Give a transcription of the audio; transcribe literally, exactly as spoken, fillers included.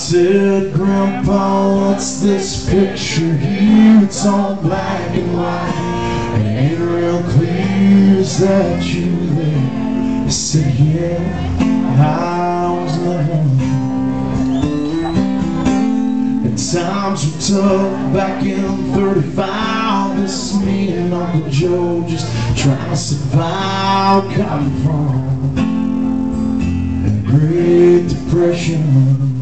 said, Grandpa, what's this picture here? It's all black and white. It ain't real clear, is that you there? I said, yeah, I was loving you. At times were tough back in thirty-five. This is me and Uncle Joe just trying to survive. Coming from a Great Depression.